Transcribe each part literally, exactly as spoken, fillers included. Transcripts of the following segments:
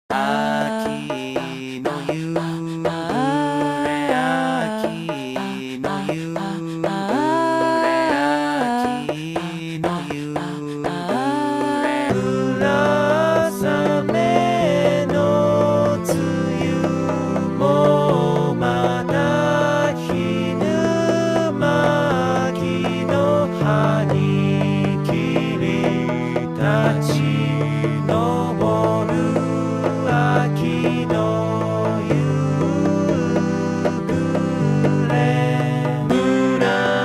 秋の夕暮れ、秋の夕暮れ、秋の夕暮れ、紫の梅雨もまたひぬまきの葉に霧立ち昇る秋の夕暮れ、紫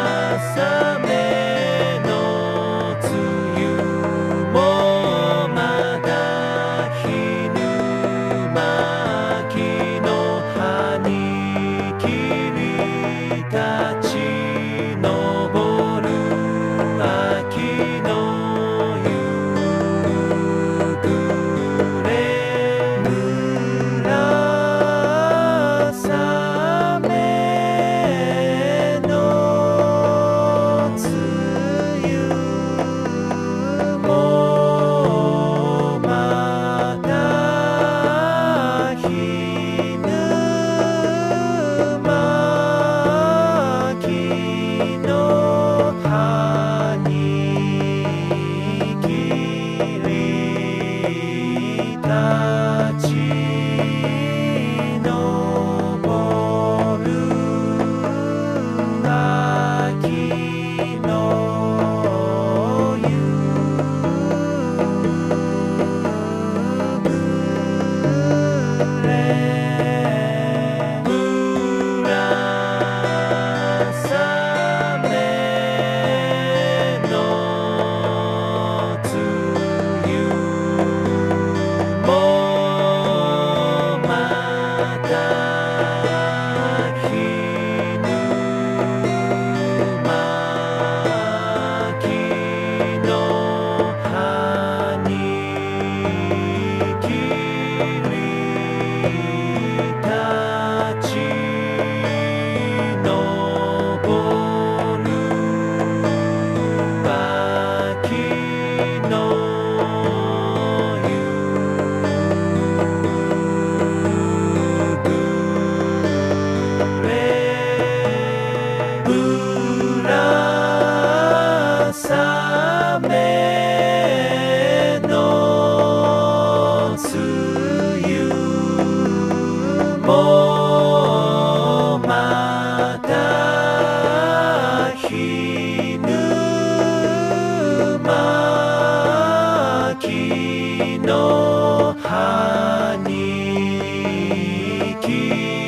の梅雨もまだひぬまきの葉に霧立ち昇る秋の夕暮れ、紫の梅雨もまたひぬまきの葉に霧立ち昇る秋の夕暮れ、紫の梅雨もまたひぬまきの葉に霧立ち昇る秋の夕暮れ、紫の梅雨もまたひぬまきの葉に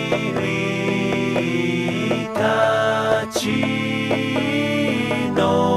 霧立ちの